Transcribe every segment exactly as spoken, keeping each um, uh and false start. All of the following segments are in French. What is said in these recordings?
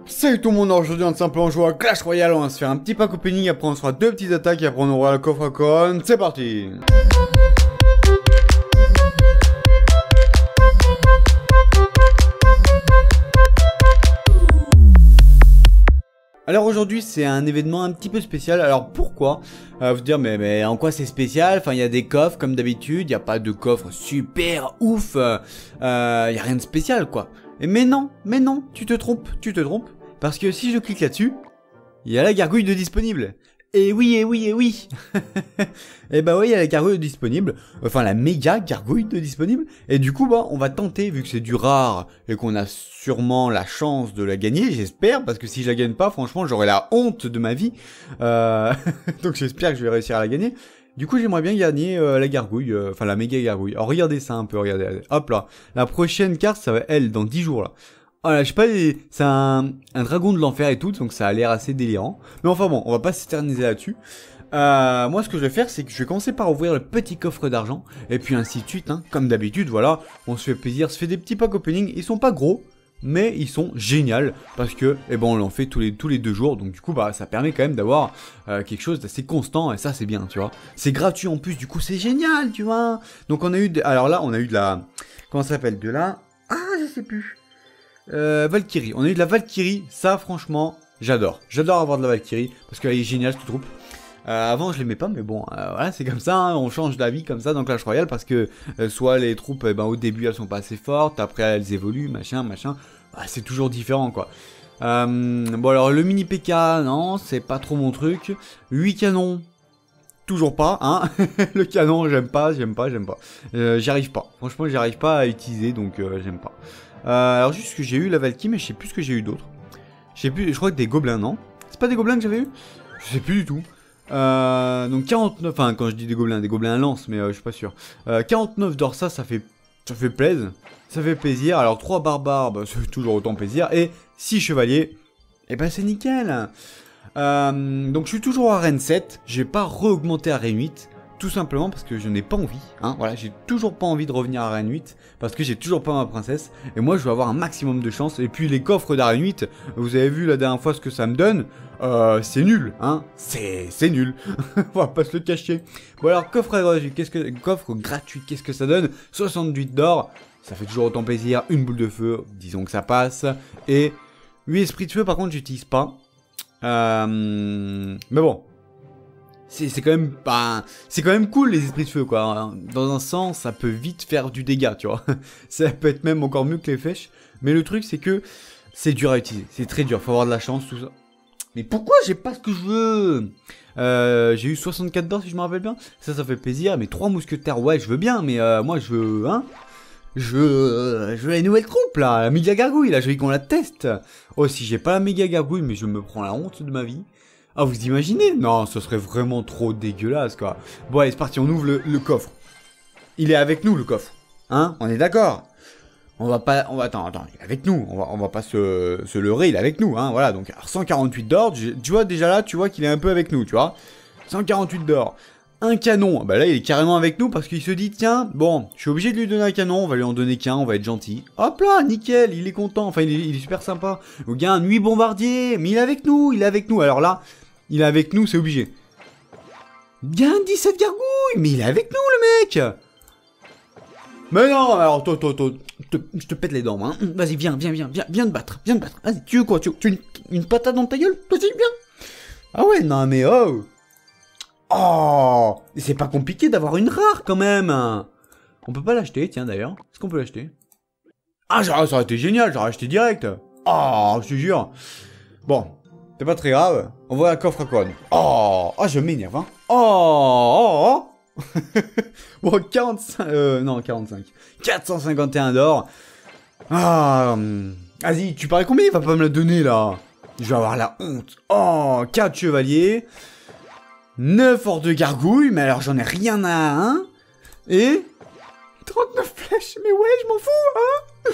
Salut tout le monde, aujourd'hui on va simplement jouer à Clash Royale, on va se faire un petit pack opening, après on se fera deux petites attaques et après on aura le coffre à couronne, c'est parti. Alors aujourd'hui c'est un événement un petit peu spécial, alors pourquoi euh, Vous dire mais, mais en quoi c'est spécial? Enfin il y a des coffres comme d'habitude, il n'y a pas de coffre super ouf, il euh, euh, n'y a rien de spécial quoi. Et mais non, mais non, tu te trompes, tu te trompes, parce que si je clique là-dessus, il y a la gargouille de disponible. Et oui, et oui, et oui. Et bah oui, il y a la gargouille de disponible, enfin la méga gargouille de disponible, et du coup bah on va tenter, vu que c'est du rare, et qu'on a sûrement la chance de la gagner, j'espère, parce que si je la gagne pas, franchement j'aurai la honte de ma vie, euh... donc j'espère que je vais réussir à la gagner. Du coup, j'aimerais bien gagner euh, la gargouille, euh, enfin la méga gargouille. Alors regardez ça un peu, regardez, regardez. Hop là. La prochaine carte, ça va elle, dans dix jours là. Voilà, je sais pas, c'est un, un dragon de l'enfer et tout, donc ça a l'air assez délirant. Mais enfin bon, on va pas s'éterniser là-dessus. Euh, moi, ce que je vais faire, c'est que je vais commencer par ouvrir le petit coffre d'argent, et puis ainsi de suite, hein. Comme d'habitude, voilà, on se fait plaisir, se fait des petits packs opening, ils sont pas gros, mais ils sont géniaux parce que eh ben on l'en fait tous les tous les deux jours, donc du coup bah ça permet quand même d'avoir euh, quelque chose d'assez constant, et ça c'est bien, tu vois, c'est gratuit en plus, du coup c'est génial, tu vois. Donc on a eu de... alors là on a eu de la, comment ça s'appelle, de la, ah je sais plus, euh, Valkyrie, on a eu de la Valkyrie, ça franchement j'adore, j'adore avoir de la Valkyrie parce qu'elle est géniale cette troupe. Euh, avant je l'aimais pas, mais bon euh, voilà, c'est comme ça, hein, on change d'avis comme ça dans Clash Royale, parce que euh, soit les troupes eh ben, au début elles sont pas assez fortes, après elles évoluent, machin machin, bah, c'est toujours différent quoi. Euh, bon alors le mini P K, non c'est pas trop mon truc. huit canons, toujours pas, hein. Le canon j'aime pas, j'aime pas, j'aime pas, euh, j'y arrive pas, franchement j'y arrive pas à utiliser, donc euh, j'aime pas. Euh, alors juste que j'ai eu la Valkyrie, mais je sais plus ce que j'ai eu d'autre. Je sais plus, je crois que des gobelins, non? C'est pas des gobelins que j'avais eu? Je sais plus du tout. Euh, donc quarante-neuf, enfin quand je dis des gobelins, des gobelins à lance, mais euh, je suis pas sûr. Euh, quarante-neuf d'or, ça, ça fait, ça fait plaisir, ça fait plaisir. Alors trois barbares, bah, ça fait toujours autant plaisir. Et six chevaliers, et ben c'est nickel. Euh, donc je suis toujours à Reine sept, j'ai pas re-augmenté à Reine huit. Tout simplement parce que je n'ai pas envie, hein, voilà, j'ai toujours pas envie de revenir à Reine huit, parce que j'ai toujours pas ma princesse, et moi je veux avoir un maximum de chance, et puis les coffres d'Arène huit, vous avez vu la dernière fois ce que ça me donne, euh, c'est nul, hein, c'est c'est nul, on va pas se le cacher. Bon alors, coffre gratuit, qu'est-ce que, coffre gratuit, qu'est-ce que ça donne? soixante-huit d'or, ça fait toujours autant plaisir, une boule de feu, disons que ça passe, et huit esprits de feu par contre j'utilise pas, euh, mais bon. C'est quand même bah, c'est quand même cool les esprits de feu quoi. Dans un sens, ça peut vite faire du dégât, tu vois. Ça peut être même encore mieux que les flèches. Mais le truc c'est que c'est dur à utiliser. C'est très dur, faut avoir de la chance, tout ça. Mais pourquoi j'ai pas ce que je veux? euh, J'ai eu soixante-quatre d'or si je me rappelle bien. Ça, ça fait plaisir. Mais trois mousquetaires, ouais, je veux bien. Mais euh, moi je veux, hein. Je veux, euh, je veux la nouvelle troupe là, la méga gargouille là, je veux qu'on la teste. Oh, si j'ai pas la méga gargouille, mais je me prends la honte de ma vie. Ah, vous imaginez? Non, ce serait vraiment trop dégueulasse, quoi. Bon, allez, c'est parti, on ouvre le, le coffre. Il est avec nous, le coffre. Hein? On est d'accord? On va pas... On va... Attends, attends, il est avec nous. On va, on va pas se, se leurrer, il est avec nous, hein. Voilà, donc, alors, cent quarante-huit d'or. Tu vois, déjà là, tu vois qu'il est un peu avec nous, tu vois. cent quarante-huit d'or. Un canon. Bah là, il est carrément avec nous parce qu'il se dit, tiens, bon, je suis obligé de lui donner un canon, on va lui en donner qu'un, on va être gentil. Hop là, nickel, il est content. Enfin, il est, il est super sympa. Le gars, un huit bombardier. Mais il est avec nous, il est avec nous. Alors là... Il est avec nous, c'est obligé. Bien dix-sept gargouilles, mais il est avec nous, le mec. Mais non, alors toi, toi, toi, te, je te pète les dents, hein. Vas-y, viens, viens, viens, viens, viens te battre, viens te battre. Vas-y, tu veux quoi? Tu veux, tu veux une, une patate dans ta gueule? Vas-y, viens. Ah ouais, non, mais oh. Oh, c'est pas compliqué d'avoir une rare, quand même. On peut pas l'acheter, tiens, d'ailleurs. Est-ce qu'on peut l'acheter? Ah, ça aurait été génial, j'aurais acheté direct. Oh, je te jure. Bon. C'est pas très grave, on voit un coffre à couronne. Oh, oh, je m'énerve, hein. Oh, oh, oh. Bon, quarante-cinq, euh, non, quarante-cinq. quatre cent cinquante et un d'or. Ah, hum. Vas-y, tu parais combien il va pas me la donner, là? Je vais avoir la honte. Oh, quatre chevaliers. neuf hors de gargouille, mais alors j'en ai rien à un. Et trente-neuf flèches, mais ouais, je m'en fous, hein.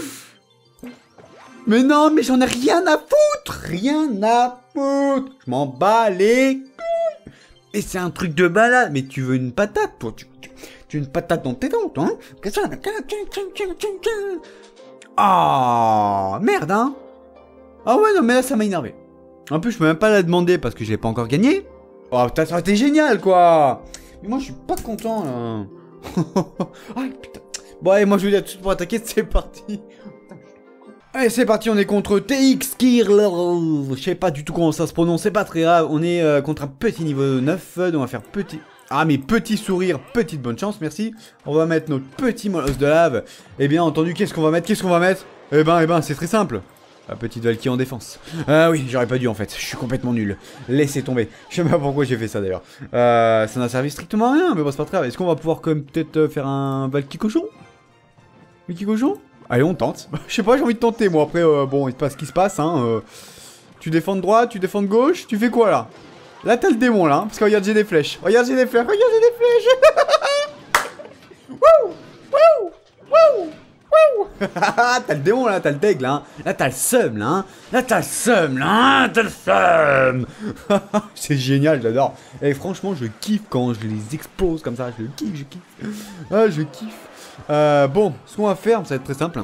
Mais non, mais j'en ai rien à foutre. Rien à foutre. Je m'en bats les couilles. Et c'est un truc de balade. Mais tu veux une patate, toi? Tu, tu, tu veux une patate dans tes dents, toi, hein? Ah, merde, hein? Ah ouais, non, mais là, ça m'a énervé. En plus, je peux même pas la demander parce que je l'ai pas encore gagné. Oh putain, ça aurait été génial, quoi. Mais moi, je suis pas content, là. Ah, putain. Bon, allez, moi, je vous dis à tout de suite pour attaquer, c'est parti. Allez, c'est parti, on est contre T X Kirler. Je sais pas du tout comment ça se prononce, c'est pas très grave. On est euh, contre un petit niveau neuf, donc on va faire petit... Ah, mais petit sourire, petite bonne chance, merci. On va mettre notre petit molosse de lave. Et bien entendu, qu'est-ce qu'on va mettre? Qu'est-ce qu'on va mettre? Eh ben, eh ben, c'est très simple. La petite Valkyrie en défense. Ah oui, j'aurais pas dû en fait, je suis complètement nul. Laissez tomber. Je sais pas pourquoi j'ai fait ça d'ailleurs. Euh, ça n'a servi strictement à rien, mais bon, c'est pas très grave. Est-ce qu'on va pouvoir quand même peut-être faire un Valkyrie cochon? Valkyrie cochon? Allez, on tente. Je sais pas, j'ai envie de tenter moi. Après, euh, bon, il se passe ce qui se passe. Hein, euh, tu défends de droite, tu défends de gauche, tu fais quoi là? Là, t'as le démon là, hein, parce que regarde, j'ai des flèches. Regarde, j'ai des flèches. Regarde, j'ai des flèches. Wouh! Wouh! Wouh! Wouh! T'as le démon là, t'as le deg là. Hein. Là, t'as le seum là. Hein. Là, t'as le seum là. Hein. T'as le seum. C'est génial, j'adore. Et franchement, je kiffe quand je les explose comme ça. Je kiffe, je kiffe. Ah, je kiffe. Euh, bon, ce qu'on va faire, ça va être très simple.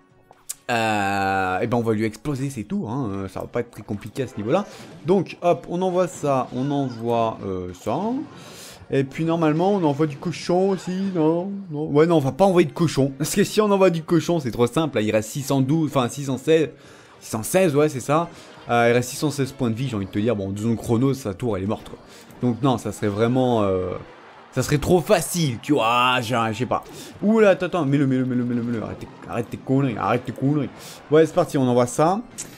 Euh, et ben on va lui exploser, c'est tout. Hein. Ça va pas être très compliqué à ce niveau-là. Donc, hop, on envoie ça, on envoie euh, ça. Et puis normalement, on envoie du cochon aussi, non, non. Ouais, non, on va pas envoyer de cochon. Parce que si on envoie du cochon, c'est trop simple. Là, il reste six cent douze, enfin six cent seize, six cent seize, ouais, c'est ça. Euh, il reste six cent seize points de vie, j'ai envie de te dire. Bon, disons Chronos, sa tour, elle est morte, quoi. Donc non, ça serait vraiment... Euh... Ça serait trop facile, tu vois, je sais pas. Ouh là, attends, attends, mets-le, mets-le, mets-le, mets-le, mets-le. Arrête, arrête tes conneries, arrête tes conneries. Ouais, c'est parti, on envoie ça.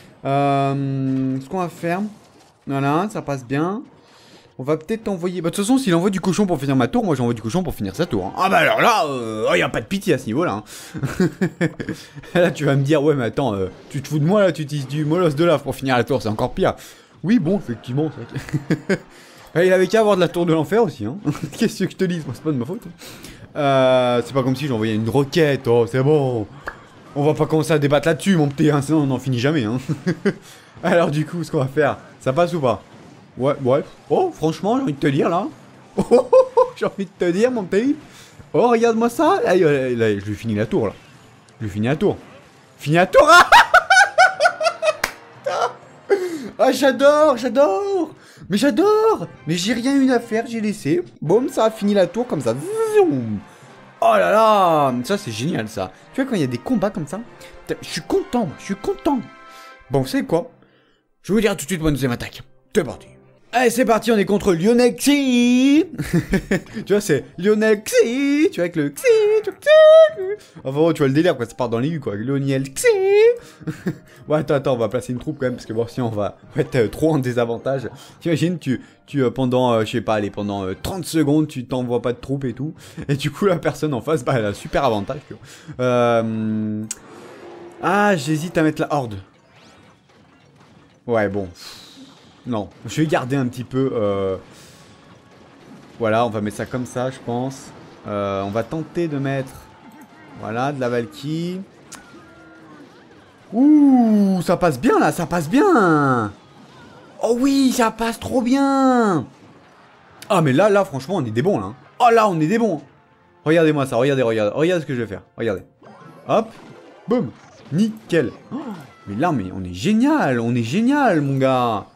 Euh, ce qu'on va faire, voilà, ça passe bien. On va peut-être envoyer... Bah, de toute façon, s'il envoie du cochon pour finir ma tour, moi j'envoie du cochon pour finir sa tour. Hein. Ah bah alors là, il euh, oh, y a pas de pitié à ce niveau-là. Hein. Là, tu vas me dire, ouais, mais attends, euh, tu te fous de moi, là, tu utilises du molosse de lave pour finir la tour, c'est encore pire. Oui, bon, effectivement, c'est vrai que... Il avait qu'à avoir de la tour de l'enfer aussi, hein. Qu'est-ce que je te dis? C'est pas de ma faute. Euh, c'est pas comme si j'envoyais une roquette. Oh, c'est bon. On va pas commencer à débattre là-dessus, mon petit, hein, sinon on n'en finit jamais, hein. Alors, du coup, ce qu'on va faire, ça passe ou pas? Ouais, ouais. Oh, franchement, j'ai envie de te dire, là. Oh, oh, oh, oh, j'ai envie de te dire, mon petit. Oh, regarde-moi ça. Là, là, là, je lui finis la tour, là. Je lui finis la tour. Finis la tour, ah. Ah, j'adore, j'adore. Mais j'adore. Mais j'ai rien eu à faire, j'ai laissé. Boum, ça a fini la tour comme ça. Zoom. Oh là là. Ça, c'est génial, ça. Tu vois, quand il y a des combats comme ça, je suis content, je suis content. Bon, vous savez quoi? Je vais vous dire tout de suite pour une deuxième attaque. C'est parti. Allez, c'est parti, on est contre Lionel Xi. Tu vois, c'est Lionel Xi. Tu vois, avec le Xi. Enfin, tu vois le délire, quoi. Ça part dans les U, quoi. Lionel Xi. Ouais, attends, attends, on va placer une troupe quand même, parce que bon, sinon on va être euh, trop en désavantage. T'imagines, tu, tu euh, pendant, euh, je sais pas, allez, pendant euh, trente secondes, tu t'envoies pas de troupes et tout. Et du coup, la personne en face, bah, elle a un super avantage, tu vois. Euh... Ah, j'hésite à mettre la horde. Ouais, bon. Non, je vais garder un petit peu. Euh... Voilà, on va mettre ça comme ça, je pense. Euh, on va tenter de mettre... Voilà, de la Valkyrie. Ouh, ça passe bien là, ça passe bien. Oh oui, ça passe trop bien. Ah mais là, là, franchement, on est des bons là. Oh là, on est des bons. Regardez-moi ça, regardez, regardez. Regardez ce que je vais faire, regardez. Hop, boum, nickel. Oh, mais là, mais on est génial, on est génial, mon gars.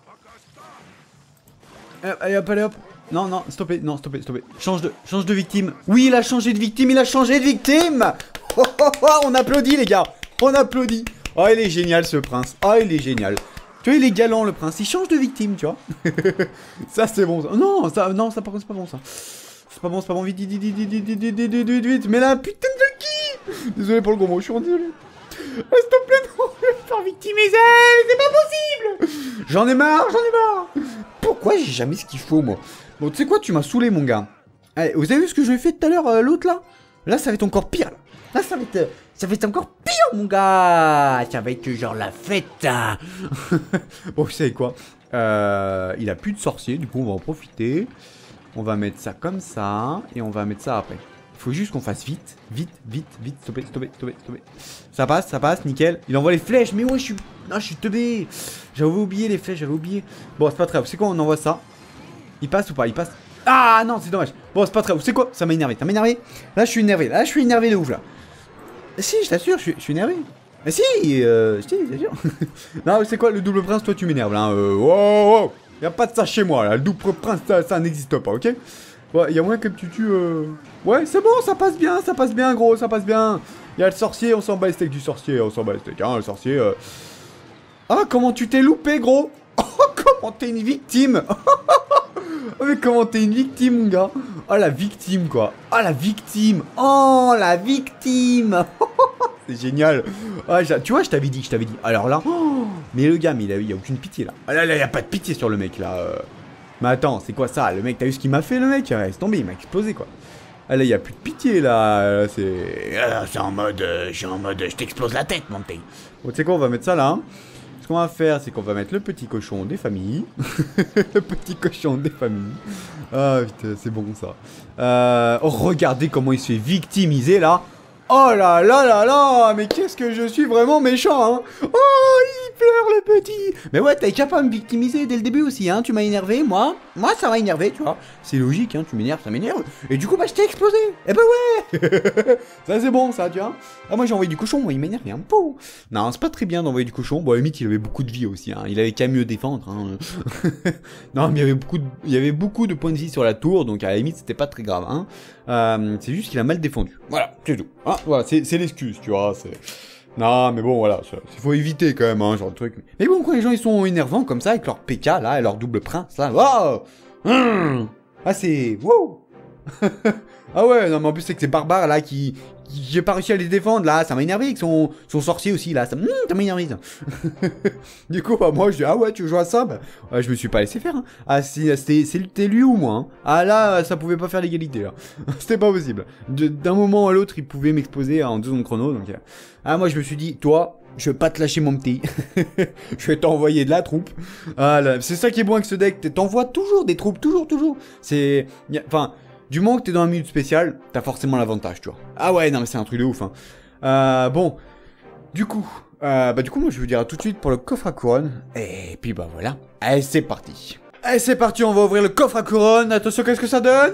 Allez hop, allez hop. Non, non, stoppez, non, stoppez, stoppez. Change de, change de victime. Oui, il a changé de victime, il a changé de victime. Oh, oh, oh, on applaudit, les gars. On applaudit. Oh, il est génial, ce prince. Oh, il est génial. Tu vois, il est galant, le prince. Il change de victime, tu vois. Ça, c'est bon. Ça. Non, ça, non, ça, par contre, c'est pas bon, ça. C'est pas bon, c'est pas bon. Vite, vite, vite, vite, vite, vite, vite, vite, vite, vite. Mais là, putain de qui? Désolé pour le gros mot, je suis désolé. S'il te plaît, non, je vais me faire victimiser. C'est pas possible. J'en ai marre, j'en ai marre. Pourquoi j'ai jamais ce qu'il faut, moi? Bon, tu sais quoi, tu m'as saoulé, mon gars. Allez, vous avez vu ce que je lui ai fait tout à l'heure, euh, l'autre, là? Là, ça va être encore pire, là. Là, ça va être... Ça va être encore pire, mon gars. Ça va être genre la fête. Hein. Bon, vous savez quoi, euh, il a plus de sorcier, du coup, on va en profiter. On va mettre ça comme ça. Et on va mettre ça après. Il faut juste qu'on fasse vite, vite, vite, vite. Stoppez, stoppez, stoppez, stoppez. Ça passe, ça passe, nickel. Il envoie les flèches, mais ouais, je suis... Non, je suis teubé. J'avais oublié les flèches, j'avais oublié. Bon, c'est pas très grave. C'est quoi, on envoie ça? Il passe ou pas? Il passe. Ah non, c'est dommage. Bon, c'est pas très grave. C'est quoi? Ça m'a énervé. Ça m'a énervé. Là, je suis énervé. Là, je suis énervé de ouf, là. Si, je t'assure, je suis, je suis énervé. Mais si, euh, si, c'est sûr. Non, c'est quoi le double prince? Toi, tu m'énerves là. Hein. Euh, wow, wow. Y a pas de ça chez moi là. Le double prince, ça, ça n'existe pas, ok? Ouais, y a moyen que tu tues. Euh... Ouais, c'est bon, ça passe bien, ça passe bien, gros, ça passe bien. Y a le sorcier, on s'en bat les steaks du sorcier, on s'en bat les steaks, hein, le sorcier. Euh... Ah, comment tu t'es loupé, gros? Oh, comment t'es une victime? Oh, mais comment t'es une victime, mon gars? Oh, la victime, quoi. Oh, la victime. Oh, la victime. C'est génial. Ah, tu vois, je t'avais dit, je t'avais dit. Alors là, oh, mais le gars, mais il a, il a aucune pitié, là. Ah, là, là, il y a pas de pitié sur le mec, là. Euh... Mais attends, c'est quoi ça? Le mec, t'as vu ce qu'il m'a fait, le mec? Laisse tomber, il m'a explosé, quoi. Ah, là, il y a plus de pitié, là. C'est... Ah, c'est en mode... Euh, je suis en mode... Je t'explose la tête, mon petit. Bon, tu sais quoi, on va mettre ça, là. Hein. Ce qu'on va faire, c'est qu'on va mettre le petit cochon des familles. Le petit cochon des familles. Ah, putain, c'est bon, ça. Euh... Oh, regardez comment il se fait victimiser, là. Oh là là là là, mais qu'est-ce que je suis vraiment méchant, hein. Oh, il pleure le petit. Mais ouais, t'as qu'à pas me victimiser dès le début aussi, hein. Tu m'as énervé, moi. Moi, ça m'a énervé, tu vois. C'est logique, hein. Tu m'énerves, ça m'énerve. Et du coup, bah, je t'ai explosé. Eh bah ouais. Ça, c'est bon, ça, tu vois. Ah, moi, j'ai envoyé du cochon, moi, il m'énerve, hein. Pouh. Non, c'est pas très bien d'envoyer du cochon. Bon, à la limite, il avait beaucoup de vie aussi, hein. Il avait qu'à mieux défendre, hein. Non, mais il y avait beaucoup de... il y avait beaucoup de points de vie sur la tour, donc à la limite, c'était pas très grave, hein. Euh, c'est juste qu'il a mal défendu. Voilà, c'est tout. Hein, voilà, c'est l'excuse, tu vois. Non, mais bon, voilà. Il faut éviter quand même, hein, genre de truc. Mais bon, quand les gens ils sont énervants comme ça, avec leur P K là, et leur double prince là. Wow mmh. Ah, c'est. Wow. Ah ouais, non, mais en plus, c'est que ces barbares là qui. J'ai pas réussi à les défendre là, ça m'a énervé avec son, son sorcier aussi là, ça, mmh, ça m'a énervé ça. Du coup, bah, moi je dis, ah ouais, tu joues à ça? Bah, ouais, je me suis pas laissé faire. Hein. Ah, c'était lui ou moi. Hein. Ah là, ça pouvait pas faire l'égalité là. C'était pas possible. D'un moment à l'autre, il pouvait m'exposer en deux secondes chrono. Donc, euh... ah, moi je me suis dit, toi, je vais pas te lâcher mon petit. Je vais t'envoyer de la troupe. Ah là, c'est ça qui est bon avec ce deck, t'envoies toujours des troupes, toujours, toujours. C'est. Enfin. Du moment que t'es dans un minute spécial, t'as forcément l'avantage, tu vois. Ah ouais, non mais c'est un truc de ouf, hein. Euh, bon, du coup, euh, bah du coup, moi je vous dire à tout de suite pour le coffre à couronne. Et puis bah voilà, allez c'est parti. Allez c'est parti, on va ouvrir le coffre à couronne. Attention, qu'est-ce que ça donne?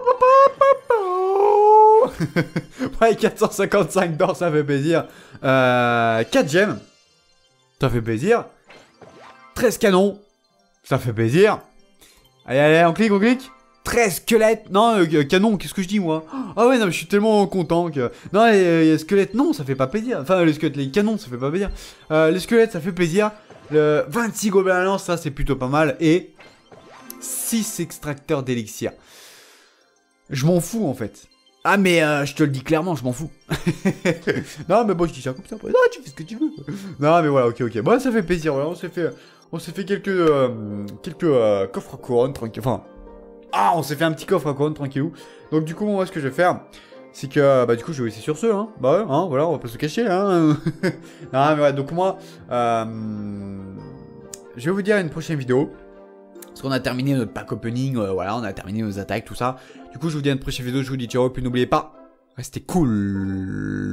Ouais, quatre cent cinquante-cinq d'or, ça fait plaisir. Euh, quatre gemmes, ça fait plaisir. treize canons, ça fait plaisir. Allez, allez, on clique, on clique. treize squelettes. Non, euh, canon, qu'est-ce que je dis moi? Ah ouais, non, mais je suis tellement content que... Non, les, les squelettes, non, ça fait pas plaisir. Enfin, les squelettes, les canons, ça fait pas plaisir. Euh, les squelettes, ça fait plaisir. Le vingt-six gobelins à lance, ça, c'est plutôt pas mal. Et six extracteurs d'élixir. Je m'en fous, en fait. Ah, mais euh, je te le dis clairement, je m'en fous. Non, mais bon, je dis ça comme ça. Non, tu fais ce que tu veux. Non, mais voilà, ok, ok. Bon, ça fait plaisir, voilà, on s'est fait... On s'est fait quelques... Euh, quelques euh, coffres à couronne, tranquille. Enfin... Ah, on s'est fait un petit coffre à couronne, tranquillou. Donc du coup, moi, ce que je vais faire, c'est que, bah du coup, je vais laisser sur ce, hein. Bah ouais, hein, voilà, on va pas se cacher, hein. Non, mais ouais, donc moi, euh, je vais vous dire à une prochaine vidéo. Parce qu'on a terminé notre pack opening, euh, voilà, on a terminé nos attaques, tout ça. Du coup, je vous dis à une prochaine vidéo, je vous dis ciao, et puis n'oubliez pas, restez cool.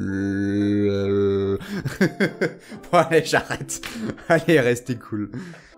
Bon, allez, j'arrête. Allez, restez cool.